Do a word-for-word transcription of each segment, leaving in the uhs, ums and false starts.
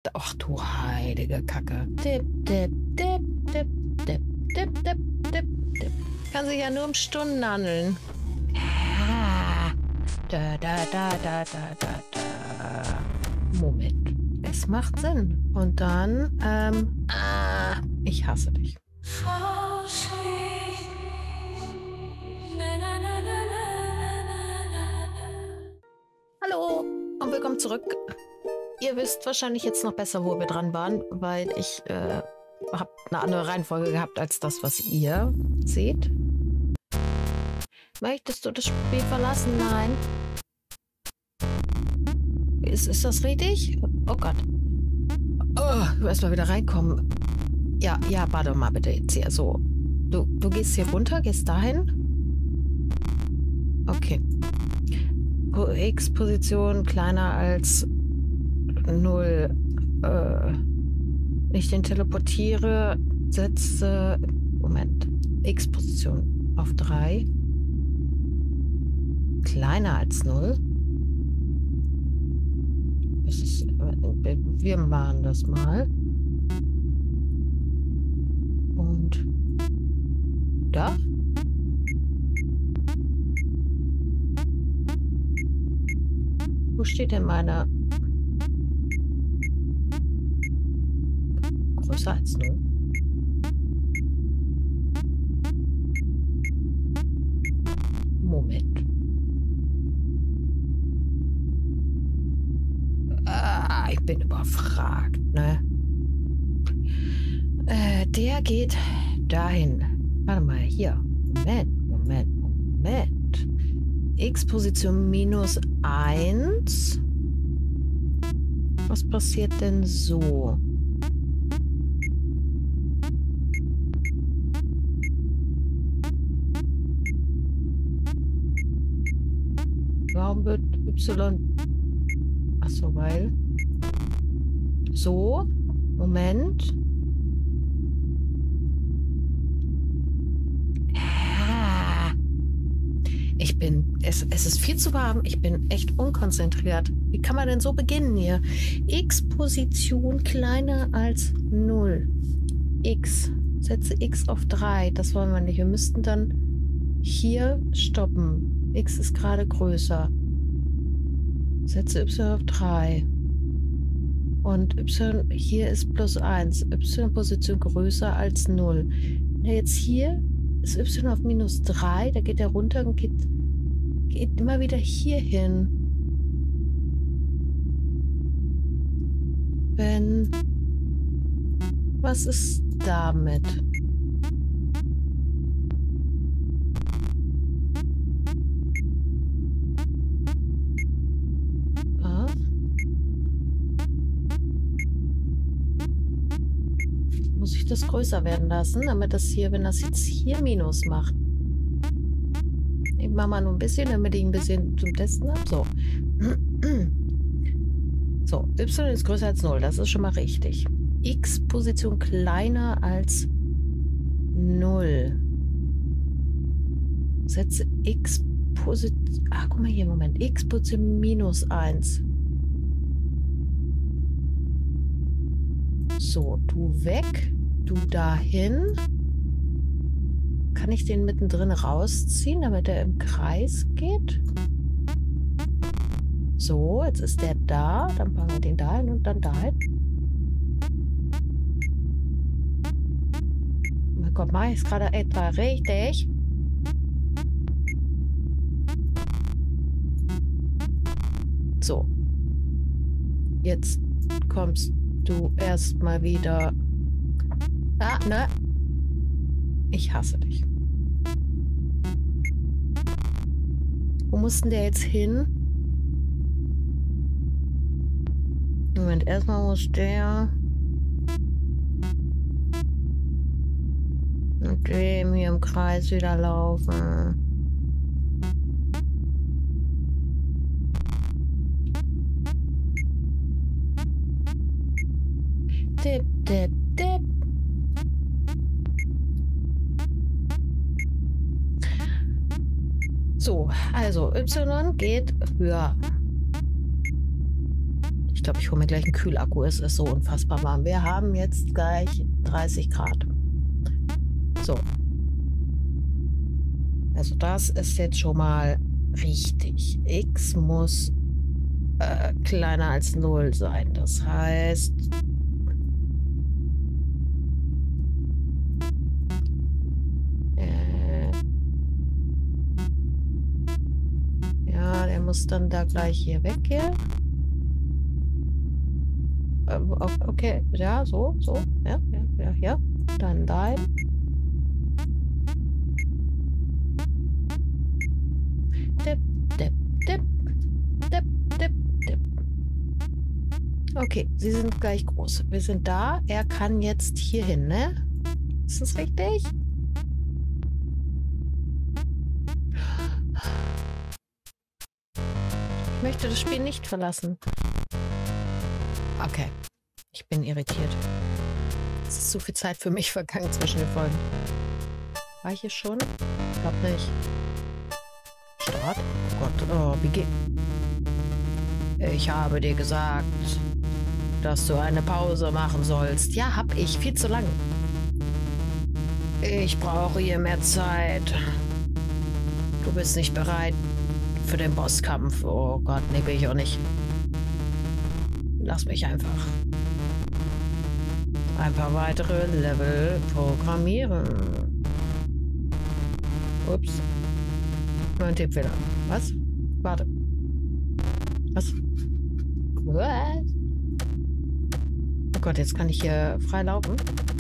Ach du heilige Kacke. Dip, dip, dip, dip, dip, dip, dip, dip, dip. Kann sich ja nur um Stunden handeln. Ah. Da, da, da, da, da, da, da. Moment. Es macht Sinn. Und dann, ähm, ah, ich hasse dich. Hallo und willkommen zurück. Ihr wisst wahrscheinlich jetzt noch besser, wo wir dran waren, weil ich äh, habe eine andere Reihenfolge gehabt als das, was ihr seht. Möchtest du das Spiel verlassen? Nein. Ist, ist das richtig? Oh Gott. Oh, du erst mal wieder reinkommen. Ja, ja, warte mal bitte jetzt hier. So, du, du gehst hier runter, gehst dahin. Okay. X-Position kleiner als null. Äh, ich den teleportiere, setze. Moment. X-Position auf drei. Kleiner als null. Das ist, wir machen das mal. Und da. Wo steht denn meine? Größer als null. Moment. Ah, ich bin überfragt, ne? Äh, der geht dahin. Warte mal, hier. Moment, Moment, Moment. X-Position minus eins. Was passiert denn so? Warum wird Y... Achso, weil... So, Moment. Ich bin, es, es ist viel zu warm, ich bin echt unkonzentriert. Wie kann man denn so beginnen hier? X-Position kleiner als null. X. Setze X auf drei. Das wollen wir nicht. Wir müssten dann hier stoppen. X ist gerade größer. Setze Y auf drei. Und Y hier ist plus eins. Y-Position größer als null. Jetzt hier ist Y auf minus drei, da geht er runter und geht, geht immer wieder hier hin. Wenn... Was ist damit? Ah. Muss ich das größer werden lassen, damit das hier, wenn das jetzt hier Minus macht. Ich mache mal nur ein bisschen, damit ich ein bisschen zum Testen habe. So. So, Y ist größer als null, das ist schon mal richtig. X-Position kleiner als null. Setze X-Position... Ach, guck mal hier, Moment. X-Position minus eins. So, du weg, du dahin. Kann ich den mittendrin rausziehen, damit er im Kreis geht? So, jetzt ist der da. Dann packen wir den dahin und dann dahin. Oh mein Gott, mache ich es gerade etwa richtig? So. Jetzt kommst du erstmal wieder. Ah, ne? Ich hasse dich. Wo muss denn der jetzt hin? Moment, erstmal muss der mit dem hier im Kreis wieder laufen. Dip, dip, dip. So, also Y geht höher. Ich glaube, ich hole mir gleich einen Kühlakku. Es ist so unfassbar warm. Wir haben jetzt gleich dreißig Grad. So. Also das ist jetzt schon mal richtig. X muss äh, kleiner als null sein. Das heißt... Äh, ja, der muss dann da gleich hier weggehen. Äh, okay, ja, so, so. Ja, ja, ja, ja. Dann dein. Dip, dip, dip, dip, dip, dip. Okay, sie sind gleich groß. Wir sind da. Er kann jetzt hier hin, ne? Ist das richtig? Ich möchte das Spiel nicht verlassen. Okay. Ich bin irritiert. Es ist so viel Zeit für mich vergangen zwischen den Folgen. War ich hier schon? Ich glaube nicht. Start? Oh Gott, oh, wie geht... Ich habe dir gesagt, dass du eine Pause machen sollst. Ja, hab ich. Viel zu lang. Ich brauche hier mehr Zeit. Du bist nicht bereit für den Bosskampf. Oh Gott, nee, bin ich auch nicht. Lass mich einfach ein paar weitere Level programmieren. Ups. Nur ein Tippfehler. Was? Warte. Was? What? Oh Gott, jetzt kann ich hier frei laufen.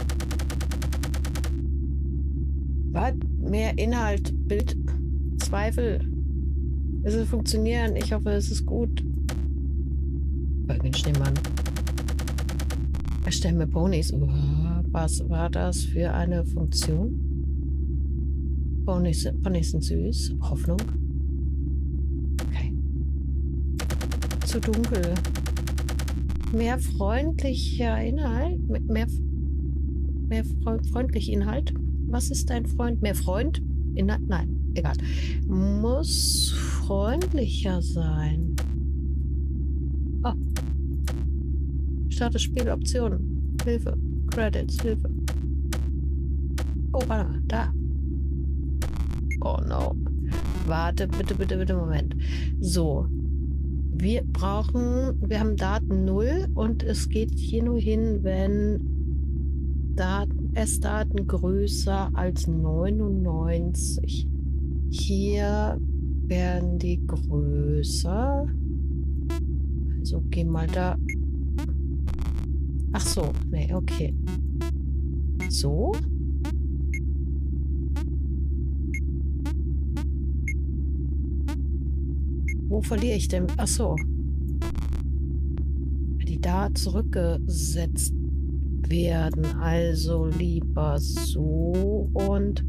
Was? Mehr Inhalt, Bild, Zweifel. Es wird funktionieren. Ich hoffe, es ist gut. Folgen Schneemann. Erstellen wir Ponys. Oh, was war das für eine Funktion? Ponys, Ponys sind süß. Hoffnung. Okay. Zu dunkel. Mehr freundlicher Inhalt? Mehr, mehr freundlicher Inhalt? Was ist dein Freund? Mehr Freund? Inhalt? Nein, egal. Muss freundlicher sein. Oh. Starte Spieloptionen. Hilfe. Credits. Hilfe. Oh, warte mal. Da. Oh no. Warte, bitte, bitte, bitte, Moment. So. Wir brauchen, wir haben Daten null und es geht hier nur hin, wenn Daten, S-Daten größer als neunundneunzig. Hier werden die größer. Also geh mal da. Ach so, nee, okay. So. Wo verliere ich denn? Ach so. Die da zurückgesetzt werden. Also lieber so und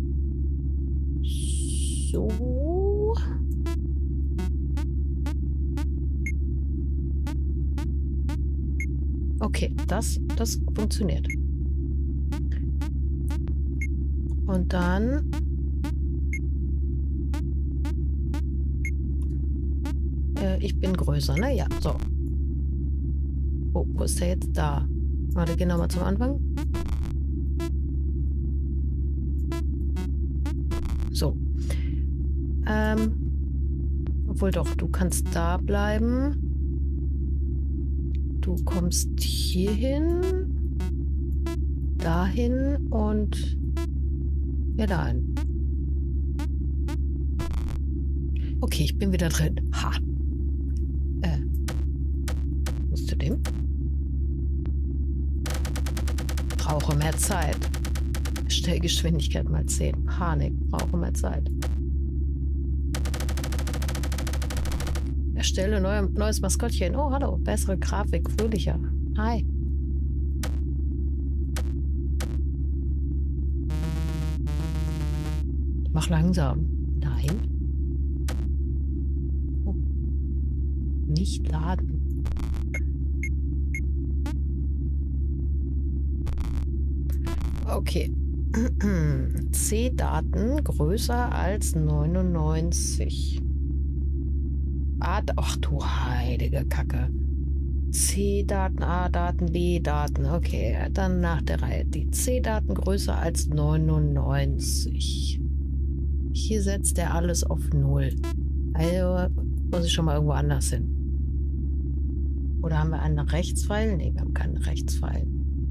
so. Okay, das, das funktioniert. Und dann äh, ich bin größer, ne? Ja, so. Oh, wo ist der jetzt? Da. Warte, geh nochmal zum Anfang. So. Ähm. Obwohl doch, du kannst da bleiben. Du kommst hier hin, dahin und ja, dahin. Okay, ich bin wieder drin. Ha. Äh. Musst du dem? Brauche mehr Zeit. Stellgeschwindigkeit mal zehn. Panik. Brauche mehr Zeit. Erstelle neue, neues Maskottchen. Oh, hallo. Bessere Grafik. Fröhlicher. Hi. Mach langsam. Nein. Oh. Nicht laden. Okay. C-Daten größer als neunundneunzig. Ach du heilige Kacke. C-Daten, A-Daten, B-Daten. Okay, dann nach der Reihe. Die C-Daten größer als neunundneunzig. Hier setzt er alles auf null. Also muss ich schon mal irgendwo anders hin. Oder haben wir einen Rechtspfeil? Ne, wir haben keinen Rechtspfeil.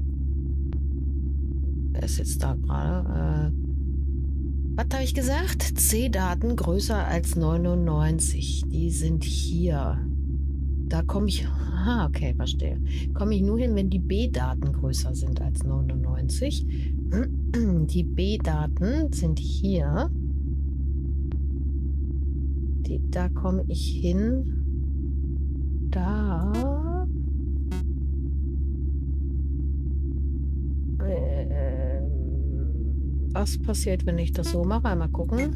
Wer ist jetzt da gerade? Äh, was habe ich gesagt? C-Daten größer als neunundneunzig. Die sind hier. Da komme ich... Aha, okay, verstehe. Komme ich nur hin, wenn die B-Daten größer sind als neunundneunzig. Die B-Daten sind hier. Die, da komme ich hin. Da. Ähm, was passiert, wenn ich das so mache? Einmal gucken.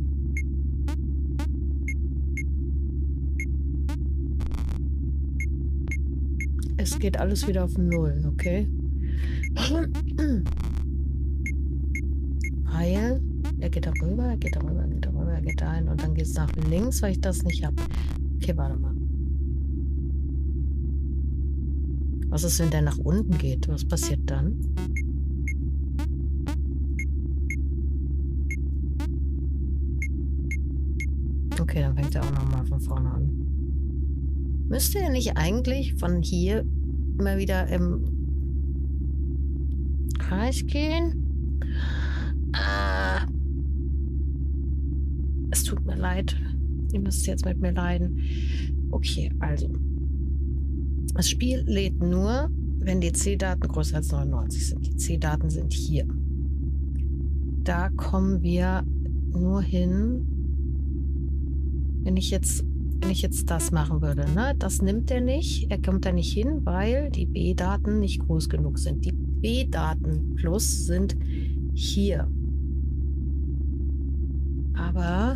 Es geht alles wieder auf Null, okay? Weil, er geht da rüber, er geht da rüber, er geht da rüber, er geht da hin und dann geht es nach links, weil ich das nicht habe. Okay, warte mal. Was ist, wenn der nach unten geht? Was passiert dann? Okay, dann fängt er auch nochmal von vorne an. Müsste er nicht eigentlich von hier immer wieder im Kreis gehen? Ah. Es tut mir leid. Ihr müsst jetzt mit mir leiden. Okay, also. Das Spiel lädt nur, wenn die C-Daten größer als neunundneunzig sind. Die C-Daten sind hier. Da kommen wir nur hin, wenn ich jetzt, wenn ich jetzt das machen würde. Ne? Das nimmt er nicht. Er kommt da nicht hin, weil die B-Daten nicht groß genug sind. Die B-Daten plus sind hier. Aber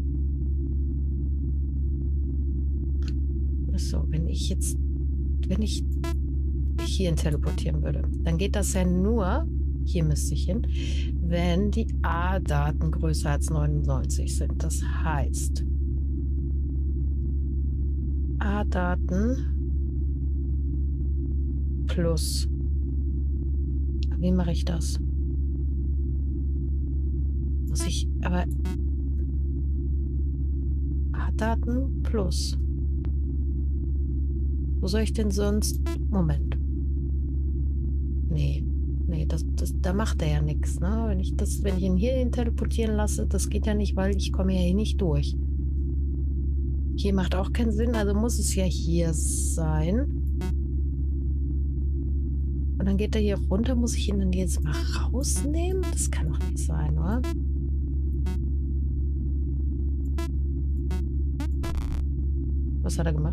so, wenn ich jetzt, wenn ich hierhin teleportieren würde, dann geht das ja nur, hier müsste ich hin, wenn die A-Daten größer als neunundneunzig sind. Das heißt, A-Daten plus. Wie mache ich das? Muss ich, aber A-Daten plus. Wo soll ich denn sonst... Moment. Nee. Nee, das, das, da macht er ja nichts, ne? Wenn ich das, wenn ich ihn hierhin teleportieren lasse, das geht ja nicht, weil ich komme ja hier nicht durch. Hier macht auch keinen Sinn, also muss es ja hier sein. Und dann geht er hier runter, muss ich ihn dann jetzt mal rausnehmen? Das kann doch nicht sein, oder? Was hat er gemacht?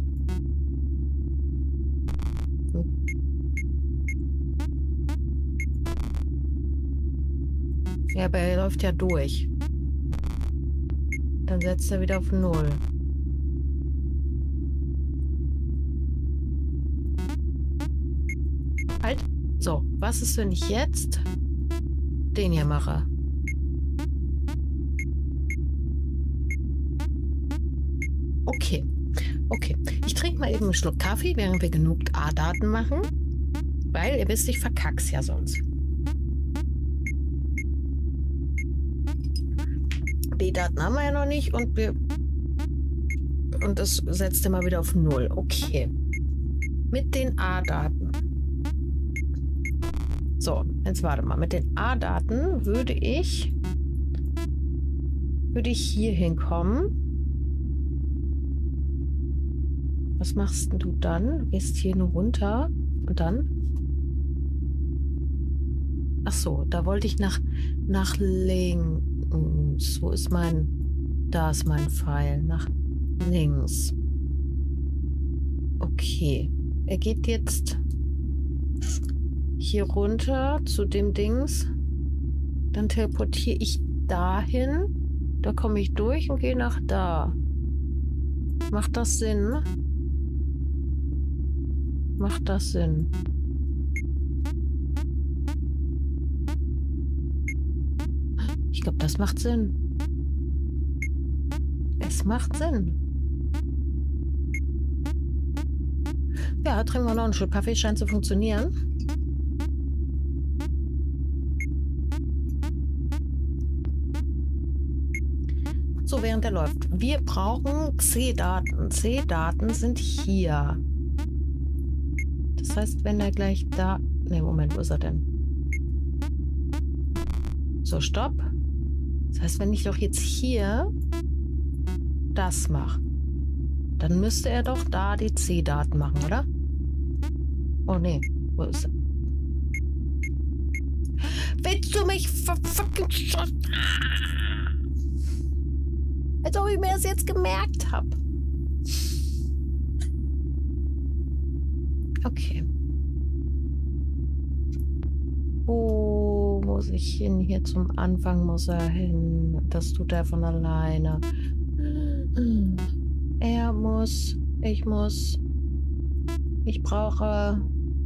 Ja, aber er läuft ja durch. Dann setzt er wieder auf Null. Halt. So, was ist, wenn ich jetzt den hier mache? Okay. Okay. Ich trinke mal eben einen Schluck Kaffee, während wir genug A-Daten machen. Weil, ihr wisst, ich verkack's ja sonst. B-Daten haben wir ja noch nicht und wir und das setzt immer wieder auf Null. Okay. Mit den A-Daten. So, jetzt warte mal. Mit den A-Daten würde ich würde ich hier hinkommen. Was machst denn du dann? Du gehst hier nur runter und dann? Ach so, da wollte ich nach nach links. Wo ist mein... Da ist mein Pfeil. Nach links. Okay. Er geht jetzt hier runter zu dem Dings. Dann teleportiere ich dahin. Da komme ich durch und gehe nach da. Macht das Sinn? Macht das Sinn? Ich glaube, das macht Sinn. Es macht Sinn. Ja, trinken wir noch einen Schluck Kaffee. Scheint zu funktionieren. So, während der läuft. Wir brauchen C-Daten. C-Daten sind hier. Das heißt, wenn er gleich da... Ne, Moment, wo ist er denn? So, stopp. Das heißt, wenn ich doch jetzt hier das mache, dann müsste er doch da die C-Daten machen, oder? Oh, nee. Wo ist er? Willst du mich verfucking... Als ob ich mir das jetzt gemerkt habe. Okay. Wo muss ich hin? Hier zum Anfang muss er hin. Das tut er von alleine. Er muss. Ich muss. Ich brauche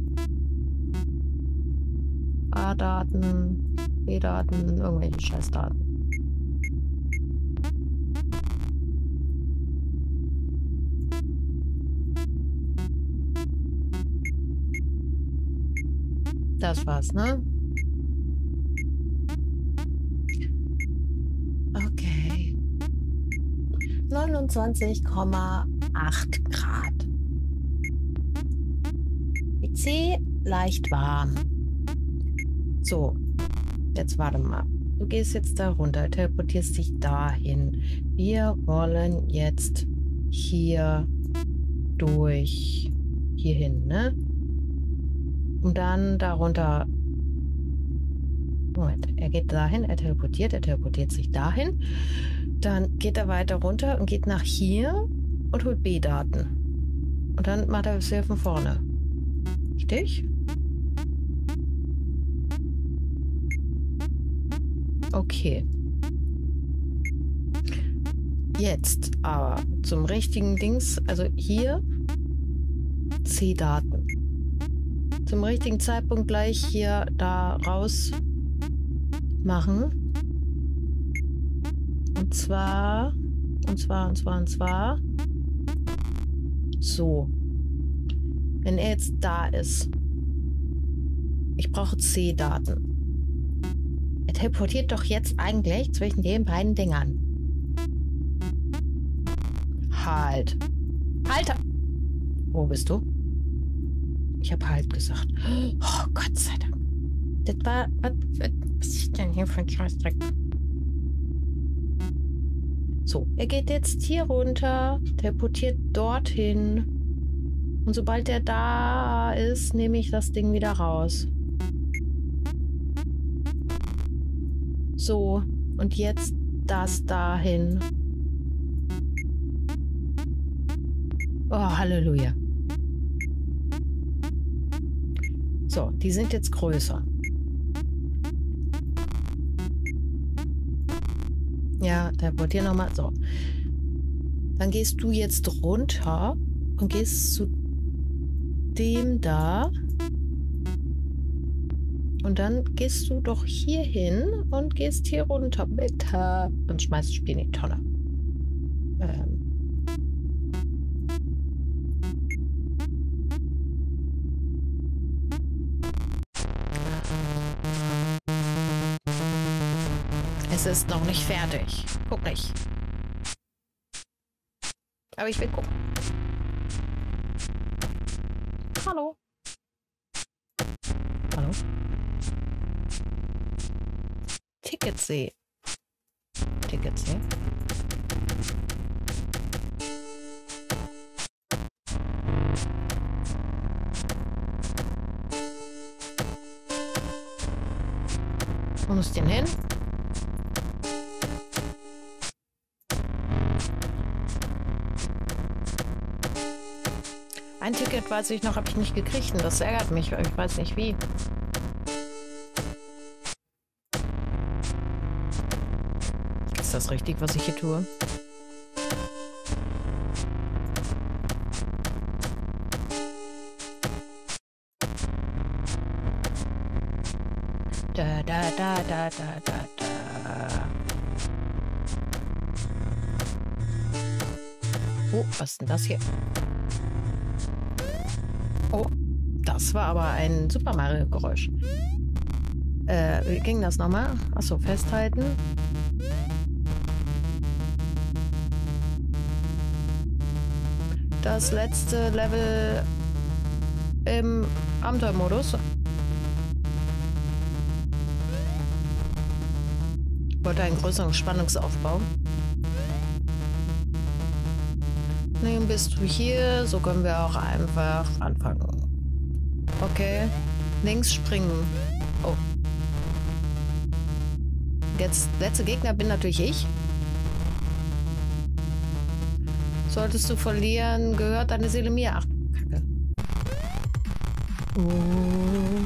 A-Daten, B-Daten, irgendwelche Scheißdaten. Das war's, ne? Okay. neunundzwanzig Komma acht Grad. P C leicht warm. So, jetzt warte mal. Du gehst jetzt da runter, teleportierst dich dahin. Wir wollen jetzt hier durch hierhin, ne? Und dann darunter. Moment, er geht dahin, er teleportiert, er teleportiert sich dahin. Dann geht er weiter runter und geht nach hier und holt B-Daten. Und dann macht er es wieder von vorne. Richtig? Okay. Jetzt aber zum richtigen Dings, also hier C-Daten. Zum richtigen Zeitpunkt gleich hier da raus machen. Und zwar, und zwar, und zwar, und zwar so. Wenn er jetzt da ist. Ich brauche C-Daten. Er teleportiert doch jetzt eigentlich zwischen den beiden Dingern. Halt. Halt! Wo bist du? Ich habe halt gesagt. Oh, Gott sei Dank. Das war... Was, was ist denn hier für ein Scheißdreck? So, er geht jetzt hier runter, teleportiert dorthin. Und sobald er da ist, nehme ich das Ding wieder raus. So, und jetzt das dahin. Oh, Halleluja. So, die sind jetzt größer. Ja, teleportier nochmal. So. Dann gehst du jetzt runter und gehst zu dem da. Und dann gehst du doch hier hin und gehst hier runter, bitte. Und schmeißt das Spiel in die Tonne. Ähm. Es ist noch nicht fertig. Guck nicht. Aber ich will gucken. Hallo. Hallo. Tickets sehen. Tickets sehen. Wo muss ich denn hin? Ein Ticket, weiß ich noch, habe ich nicht gekriegt und das ärgert mich, weil ich weiß nicht wie. Ist das richtig, was ich hier tue? Da, da, da, da, da, da, da. Oh, was ist denn das hier? Das war aber ein Super Mario-Geräusch. Äh, wie ging das nochmal? Achso, festhalten. Das letzte Level im Abenteuermodus. Ich wollte einen größeren Spannungsaufbau. Nun bist du hier, so können wir auch einfach anfangen. Okay, links springen. Oh. Jetzt, letzter Gegner bin natürlich ich. Solltest du verlieren, gehört deine Seele mir. Ach, Kacke. Uh.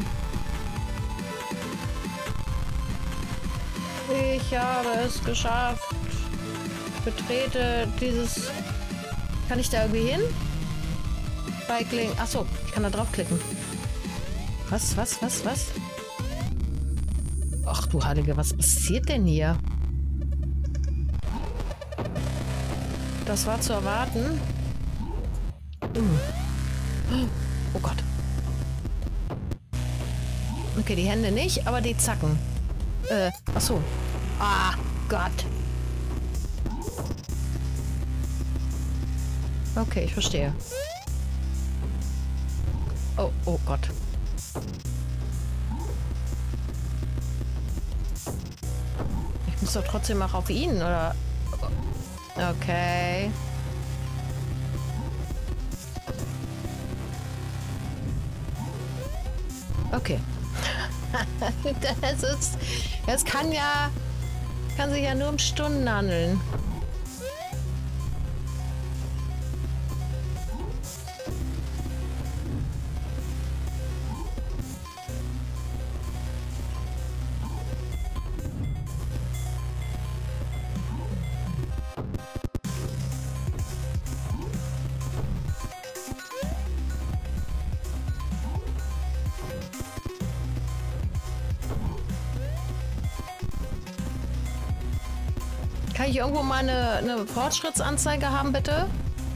Ich habe es geschafft. Betrete dieses... Kann ich da irgendwie hin? Cycling. Achso, ich kann da draufklicken. Was, was, was, was? Ach du Heilige, was passiert denn hier? Das war zu erwarten. Uh. Oh Gott. Okay, die Hände nicht, aber die Zacken. Äh, achso. Ah, Gott. Okay, ich verstehe. Oh, oh Gott. Ich muss doch trotzdem auch auf ihn, oder? Okay. Okay. Das ist... Das kann ja... Kann sich ja nur um Stunden handeln. Kann ich irgendwo mal eine, eine Fortschrittsanzeige haben, bitte?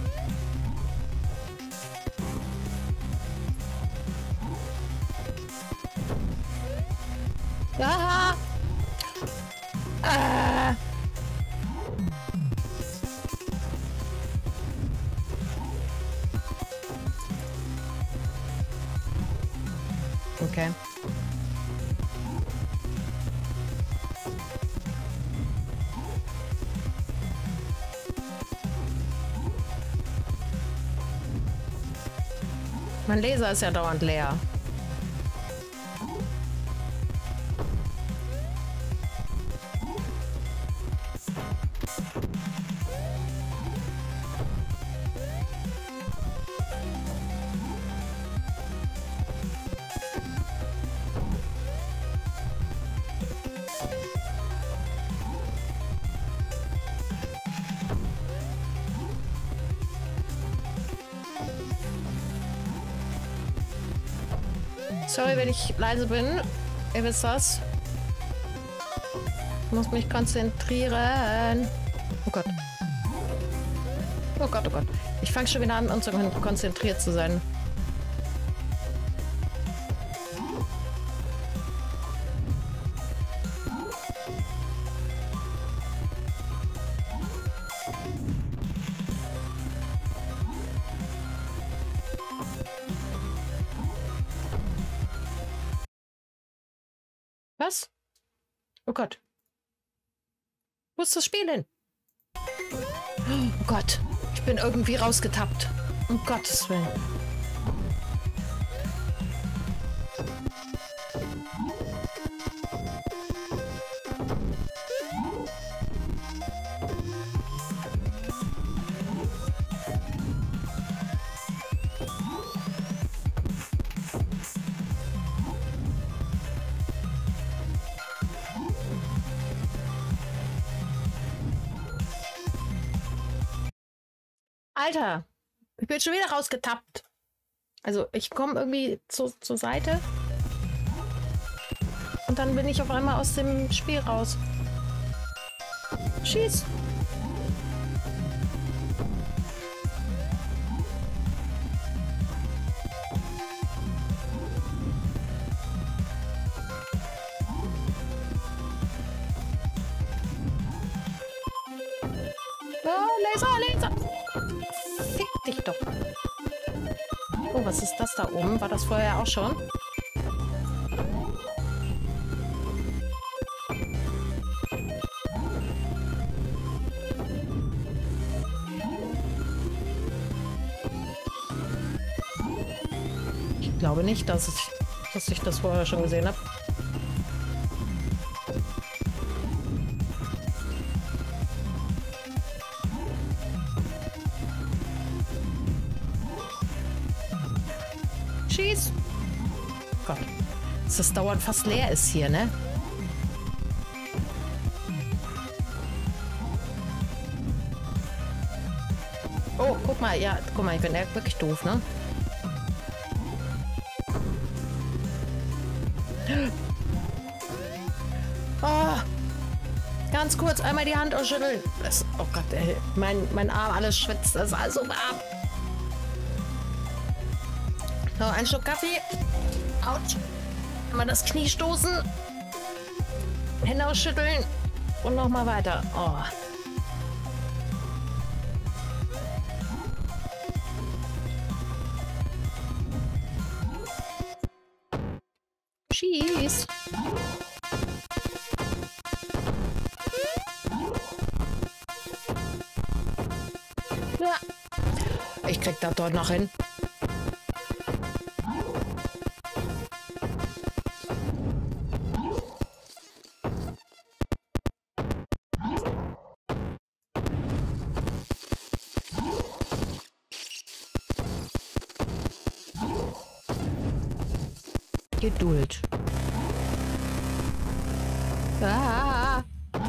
Ja. Äh. Okay. Mein Laser ist ja dauernd leer. Sorry, wenn ich leise bin. Ihr wisst das. Ich muss mich konzentrieren. Oh Gott. Oh Gott, oh Gott. Ich fange schon wieder an, um zu konzentriert zu sein. Was? Oh Gott. Wo ist das Spiel hin? Oh Gott. Ich bin irgendwie rausgetappt. Um Gottes Willen. Alter, ich bin schon wieder rausgetappt. Also ich komme irgendwie zu, zur Seite und dann bin ich auf einmal aus dem Spiel raus. Schieß! Oh, Laser, Laser! Fick dich doch. Oh, was ist das da oben? War das vorher auch schon? Ich glaube nicht, dass ich, dass ich das vorher schon gesehen habe. Schieß! Gott, dass das dauernd fast leer ist hier, ne? Oh, guck mal, ja, guck mal, ich bin ja wirklich doof, ne? Oh, ganz kurz einmal die Hand ausschütteln. Das, oh Gott, ey, mein, mein Arm, alles schwitzt, das ist alles so warm. So, ein Schluck Kaffee. Autsch. Einmal das Knie stoßen. Hände ausschütteln. Und nochmal weiter. Oh. Schieß. Ja. Ich krieg das dort noch hin. Geduld. Ah.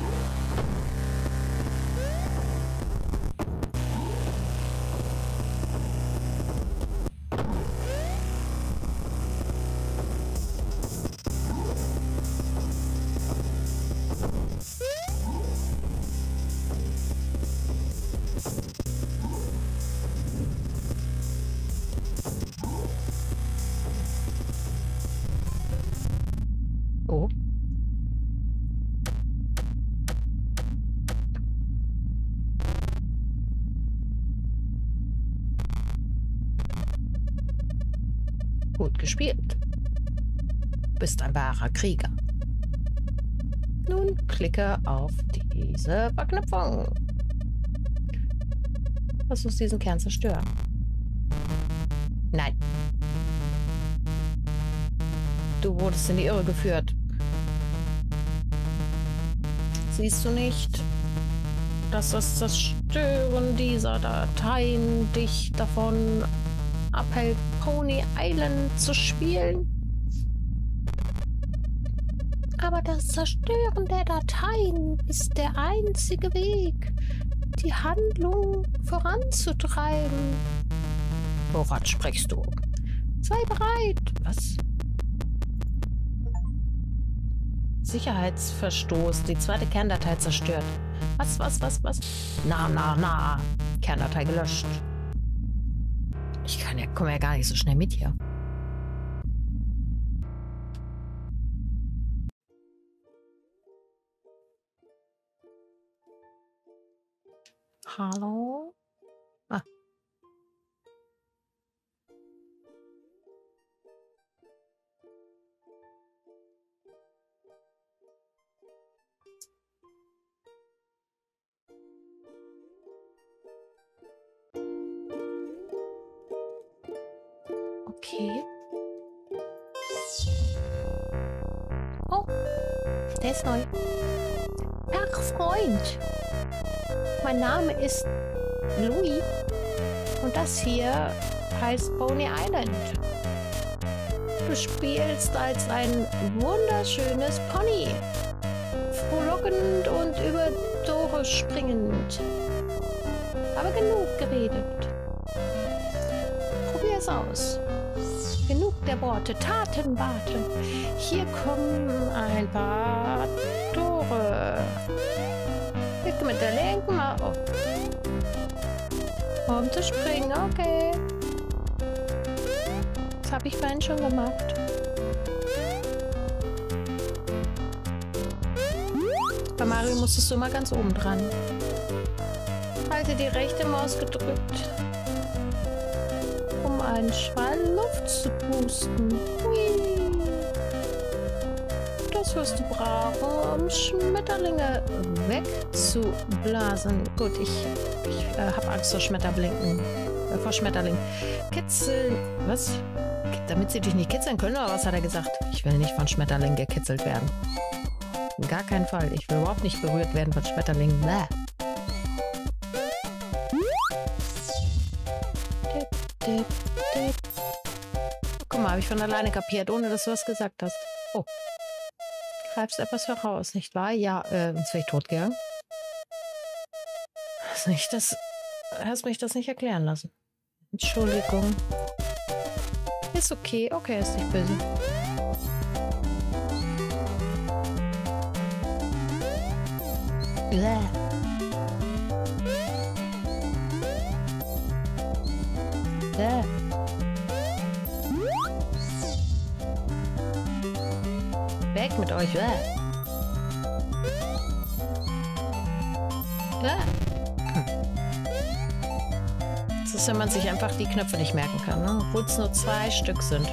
Oh. Gut gespielt. Bist ein wahrer Krieger. Nun klicke auf diese Verknüpfung. Lass uns diesen Kern zerstören. Nein. Du wurdest in die Irre geführt. Siehst du nicht, dass das Zerstören dieser Dateien dich davon abhält, Pony Island zu spielen? Aber das Zerstören der Dateien ist der einzige Weg, die Handlung voranzutreiben. Woran sprichst du? Sei bereit. Was? Sicherheitsverstoß. Die zweite Kerndatei zerstört. Was, was, was, was? Na, na, na. Kerndatei gelöscht. Ich kann ja, komme ja gar nicht so schnell mit hier. Hallo? Ah. Okay. Oh, der ist neu. Ach, Freund. Mein Name ist Louis und das hier heißt Pony Island. Du spielst als ein wunderschönes Pony. Frohlockend und über Tore springend. Aber genug geredet. Probier's aus. Genug der Worte, Taten warten. Hier kommen ein paar Tore. Bitte mit der linken mal auf. Um zu springen, okay. Das habe ich vorhin schon gemacht. Bei Mario musstest du immer ganz oben dran. Halte die rechte Maus gedrückt, um einen Schwall Luft zu pusten. Hui. Das wirst du brauchen, um Schmetterlinge wegzublasen. Gut, ich, ich äh, habe Angst vor Schmetterlingen. Äh, vor Schmetterlingen. Kitzeln. Was? Damit sie dich nicht kitzeln können, oder was hat er gesagt? Ich will nicht von Schmetterlingen gekitzelt werden. In gar keinen Fall. Ich will überhaupt nicht berührt werden von Schmetterlingen. Bäh. Guck mal, habe ich von alleine kapiert, ohne dass du was gesagt hast. Oh. Greifst etwas voraus, nicht wahr? Ja, äh, sonst wäre ich tot gegangen. Hast nicht das... Hast mich das nicht erklären lassen. Entschuldigung. Ist okay. Okay, ist nicht böse. Bäh. Bäh. Weg mit euch. Bäh. Bäh. Hm. Das ist, wenn man sich einfach die Knöpfe nicht merken kann, ne? Obwohl es nur zwei Stück sind.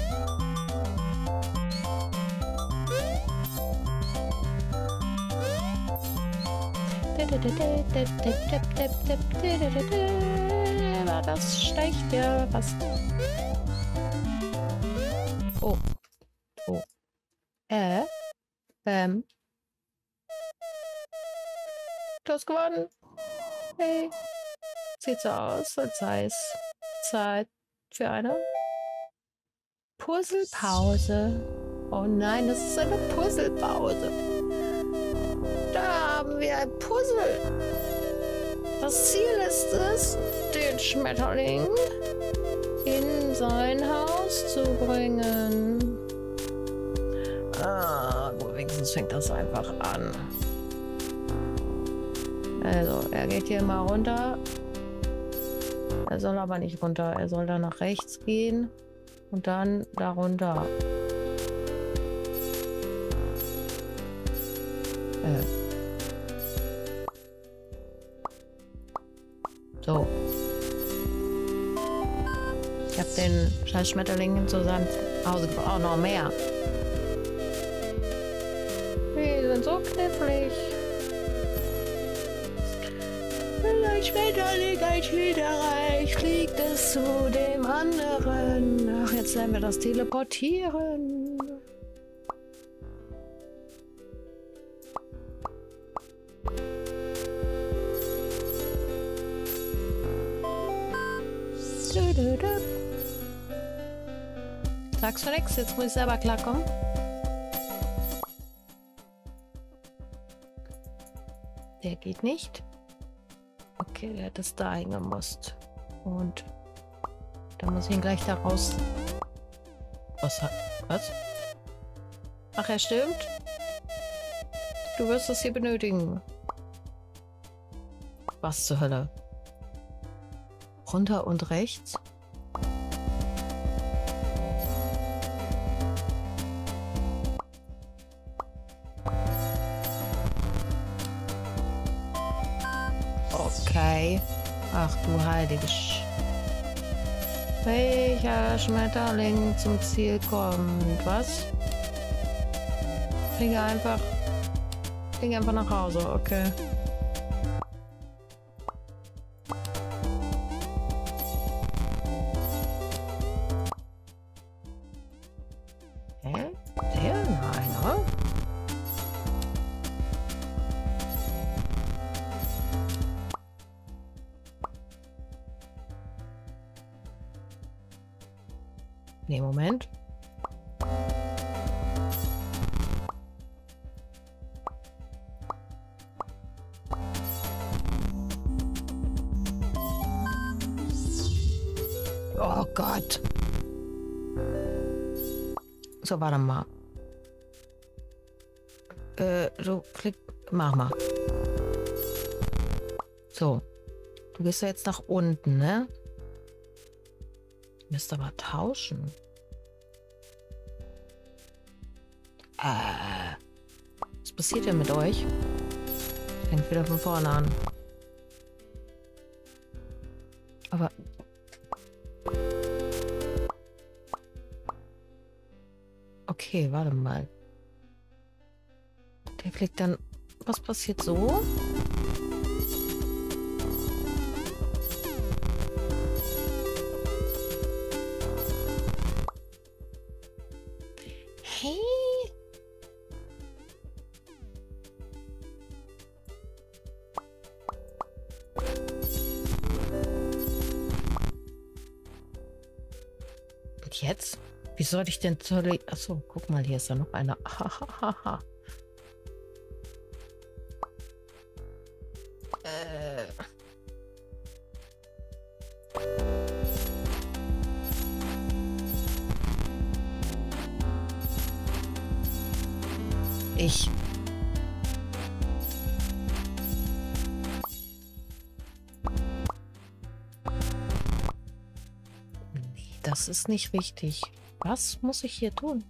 War das schlecht? Ja, was? Oh. Oh. Äh. Ähm. Du hast gewonnen. Hey. Sieht so aus, als sei es Zeit für eine Puzzlepause. Oh nein, das ist eine Puzzlepause. Da haben wir ein Puzzle. Das Ziel ist es, den Schmetterling in sein Haus zu bringen. Ah, gut, wenigstens fängt das einfach an. Also, er geht hier mal runter. Er soll aber nicht runter. Er soll da nach rechts gehen und dann da runter. Äh. So. Ich habe den scheiß Schmetterling zu seinem Hause gebracht. Auch noch mehr. Die sind so knifflig. Ein Schmetterling, ein Schmetterreich, fliegt es zu dem anderen. Ach, jetzt lernen wir das Teleportieren. Sag's für nix, jetzt muss ich selber klarkommen. Der geht nicht. Okay, der hat es da eingemusst. Und dann muss ich ihn gleich da raus. Was hat. Was? Ach, er stimmt. Du wirst es hier benötigen. Was zur Hölle? Runter und rechts? Okay. Ach du heilige Sch... Welcher Schmetterling zum Ziel kommt? Was? Fliege einfach... Fliege einfach nach Hause, okay. Hä? Der? Nein, oder? Nee, Moment. Oh Gott. So, warte mal. Äh, du klick, mach mal. So. Du gehst ja jetzt nach unten, ne? Müsst aber tauschen. Äh. Was passiert denn mit euch? Fängt wieder von vorne an. Aber... Okay, warte mal. Der fliegt dann... Was passiert so? Hey! Und jetzt? Wie soll ich denn... Achso, guck mal, hier ist ja noch einer. Hahaha. äh. Ich. Nee, das ist nicht richtig. Was muss ich hier tun?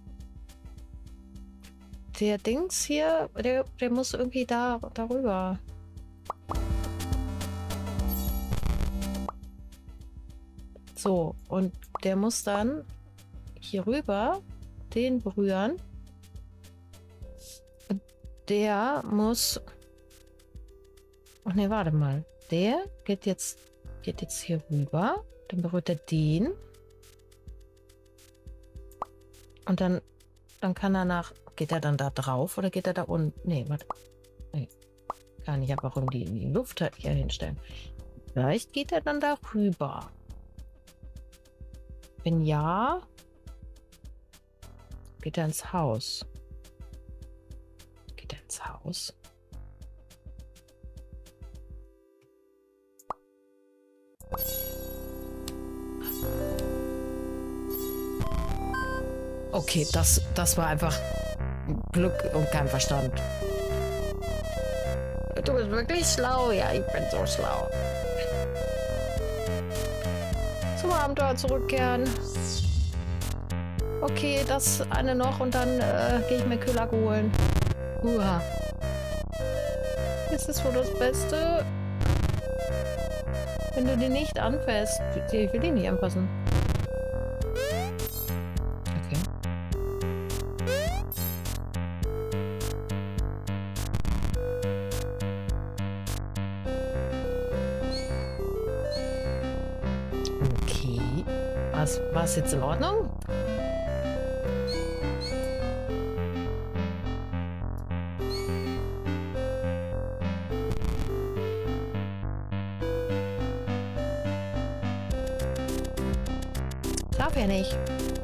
Der Dings hier, der, der muss irgendwie da darüber. So, und der muss dann hier rüber den berühren. Und der muss... Ach ne, warte mal. Der geht jetzt, geht jetzt hier rüber. Dann berührt er den. Und dann, dann kann er nach... Geht er dann da drauf oder geht er da unten? Nee, warte. Nee. Kann ich einfach irgendwie in die Luft hier hinstellen. Vielleicht geht er dann da rüber. Wenn ja, geht er ins Haus. Geht er ins Haus? Okay, das, das war einfach Glück und kein Verstand. Du bist wirklich schlau. Ja, ich bin so schlau. Zum Abenteuer zurückkehren. Okay, das eine noch und dann äh, gehe ich mir Kühler holen. Uha. Ist das wohl das Beste? Wenn du den nicht anfasst. Ich will den nicht anfassen. Okay. Okay. War es jetzt in Ordnung? Darf er nicht.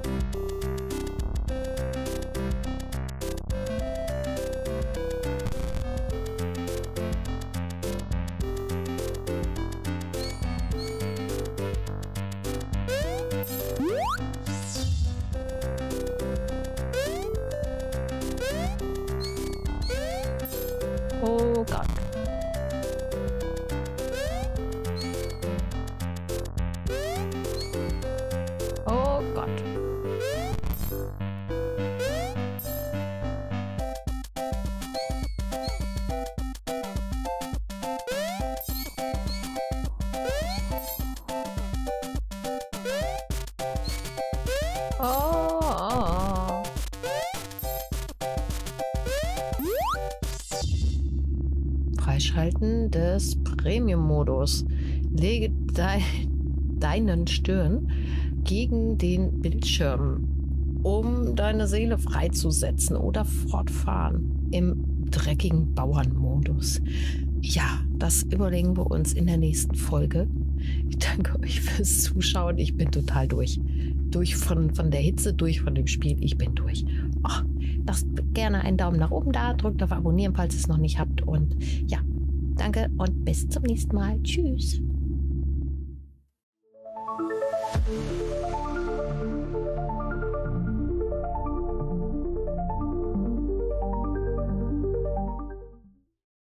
Oh Gott. Oh Gott. Oh, oh. Freischalten des Premium-Modus. Lege de deinen Stirn gegen den Bildschirm, um deine Seele freizusetzen oder fortfahren im dreckigen Bauernmodus. Ja, das überlegen wir uns in der nächsten Folge. Ich danke euch fürs Zuschauen. Ich bin total durch. Durch von, von der Hitze, durch von dem Spiel. Ich bin durch. Oh, lasst gerne einen Daumen nach oben da. Drückt auf Abonnieren, falls ihr es noch nicht habt. Und ja, danke und bis zum nächsten Mal. Tschüss.